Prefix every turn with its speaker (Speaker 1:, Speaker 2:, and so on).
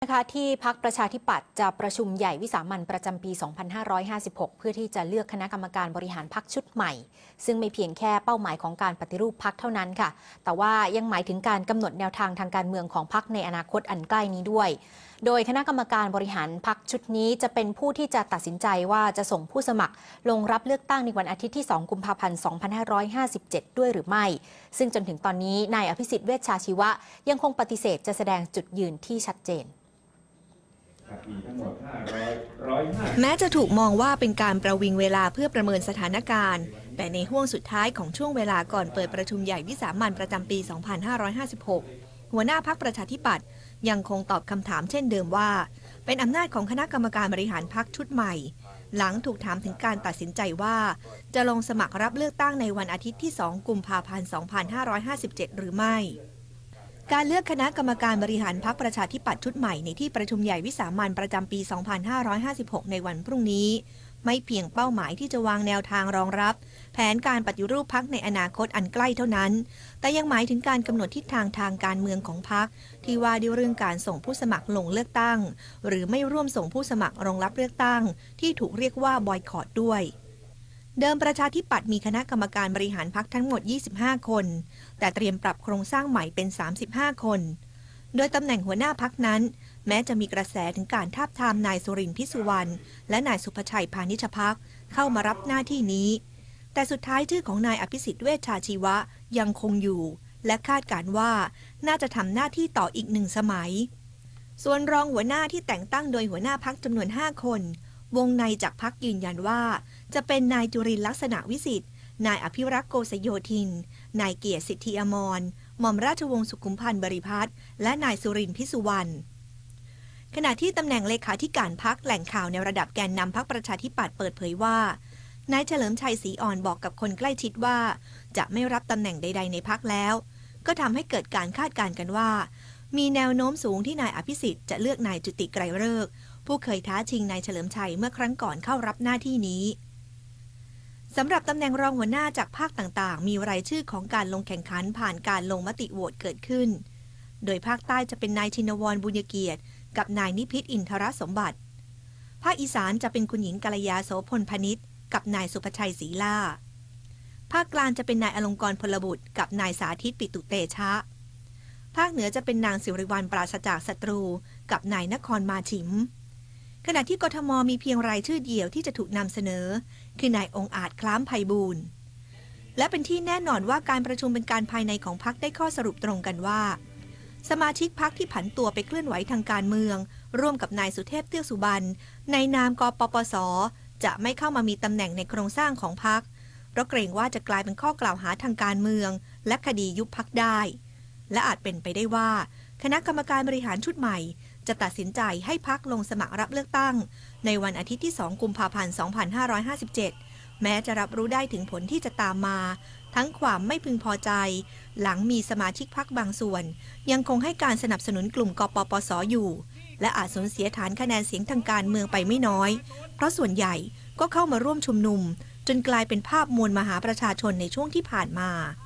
Speaker 1: นะคะที่พรรคประชาธิปัตย์จะประชุมใหญ่วิสามัญประจำปี 2556 เพื่อที่จะเลือกคณะกรรมการบริหารพรรคชุดใหม่ซึ่งไม่เพียงแค่เป้าหมายของการปฏิรูปพรรคเท่านั้นค่ะแต่ว่ายังหมายถึงการกำหนดแนวทางทางการเมืองของพรรคในอนาคตอันใกล้นี้ด้วยโดยคณะกรรมการบริหารพรรคชุดนี้จะเป็นผู้ที่จะตัดสินใจว่าจะส่งผู้สมัครลงรับเลือกตั้งในวันอาทิตย์ที่ 2 กุมภาพันธ์ 2557 ด้วยหรือไม่ซึ่งจนถึงตอนนี้นายอภิสิทธิ์เวชชาชีวะยังคงปฏิเสธจะแสดงจุดยืนที่ชัดเจน
Speaker 2: แม้จะถูกมองว่าเป็นการประวิงเวลาเพื่อประเมินสถานการณ์แต่ในห้วงสุดท้ายของช่วงเวลาก่อนเปิดประชุมใหญ่วิสามัญประจำปี 2556 หัวหน้าพรรคประชาธิปัตย์ยังคงตอบคำถามเช่นเดิมว่าเป็นอำนาจของคณะกรรมการบริหารพรรคชุดใหม่หลังถูกถามถึงการตัดสินใจว่าจะลงสมัครรับเลือกตั้งในวันอาทิตย์ที่ 2 กุมภาพันธ์ 2557 หรือไม่การเลือกคณะกรรมการบริหารพรรคประชาธิปัตย์ชุดใหม่ในที่ประชุมใหญ่วิสามัญประจำปี 2556 ในวันพรุ่งนี้ไม่เพียงเป้าหมายที่จะวางแนวทางรองรับแผนการปฏิรูปพรรคในอนาคตอันใกล้เท่านั้นแต่ยังหมายถึงการกำหนดทิศทางทางการเมืองของพรรคที่ว่าด้วยเรื่องการส่งผู้สมัครลงเลือกตั้งหรือไม่ร่วมส่งผู้สมัครลงรับเลือกตั้งที่ถูกเรียกว่าบอยคอตด้วยเดิมประชาธิปัตย์มีคณะกรรมการบริหารพรรคทั้งหมด 25 คนแต่เตรียมปรับโครงสร้างใหม่เป็น 35 คนโดยตำแหน่งหัวหน้าพรรคนั้นแม้จะมีกระแสถึงการทาบทามนายสุรินทร์พิสุวรรณและนายสุภชัยพานิชภักดิ์เข้ามารับหน้าที่นี้แต่สุดท้ายชื่อของนายอภิสิทธิ์เวชชาชีวะยังคงอยู่และคาดการณ์ว่าน่าจะทำหน้าที่ต่ออีก1 สมัยส่วนรองหัวหน้าที่แต่งตั้งโดยหัวหน้าพรรคจำนวน 5 คนวงในจากพรรคยืนยันว่าจะเป็นนายจุรินทร์ลักษณะวิสิทธิ์นายอภิรักษ์โกษโยธินนายเกียรติสิทธิอมรหม่อมราชวงศ์สุขุมพันธ์บริพัตรและนายสุรินทร์พิสุวรรณขณะที่ตำแหน่งเลขาธิการพรรคแหล่งข่าวในระดับแกนนำพรรคประชาธิปัตย์เปิดเผยว่านายเฉลิมชัยศรีอ่อนบอกกับคนใกล้ชิดว่าจะไม่รับตำแหน่งใดๆในพรรคแล้วก็ทำให้เกิดการคาดการณ์กันว่ามีแนวโน้มสูงที่นายอภิสิทธิ์จะเลือกนายจุติไกรฤกษ์ผู้เคยท้าชิงนายเฉลิมชัยเมื่อครั้งก่อนเข้ารับหน้าที่นี้สำหรับตำแหน่งรองหัวหน้าจากภาคต่างๆมีรายชื่อของการลงแข่งขันผ่านการลงมติโหวตเกิดขึ้นโดยภาคใต้จะเป็นนายชินวรบุญเกียรติกับนายนิพิษอินทรสมบัติภาคอีสานจะเป็นคุณหญิงกัลยาโสพลพนิชกับนายสุภชัยศรีล่าภาคกลางจะเป็นนายอลงกรณ์พลบุตรกับนายสาธิตปิตุเตชะภาคเหนือจะเป็นนางสิริวัลย์ปราศจากศัตรูกับนายนครมาฉิมขณะที่กทมมีเพียงรายชื่อเดียวที่จะถูกนำเสนอคือนายองค์อาจคล้ามไพบูลย์และเป็นที่แน่นอนว่าการประชุมเป็นการภายในของพรรคได้ข้อสรุปตรงกันว่าสมาชิกพรรคที่ผันตัวไปเคลื่อนไหวทางการเมืองร่วมกับนายสุเทพเทือกสุบรรณในนามกปปส.จะไม่เข้ามามีตำแหน่งในโครงสร้างของพรรคเพราะเกรงว่าจะกลายเป็นข้อกล่าวหาทางการเมืองและคดียุบพรรคได้และอาจเป็นไปได้ว่าคณะกรรมการบริหารชุดใหม่จะตัดสินใจให้พรรคลงสมัครรับเลือกตั้งในวันอาทิตย์ที่ 2 กุมภาพันธ์ 2557 แม้จะรับรู้ได้ถึงผลที่จะตามมาทั้งความไม่พึงพอใจหลังมีสมาชิกพรรคบางส่วนยังคงให้การสนับสนุนกลุ่มกปปส.อยู่และอาจสูญเสียฐานคะแนนเสียงทางการเมืองไปไม่น้อยเพราะส่วนใหญ่ก็เข้ามาร่วมชุมนุมจนกลายเป็นภาพมวลมหาประชาชนในช่วงที่ผ่านมา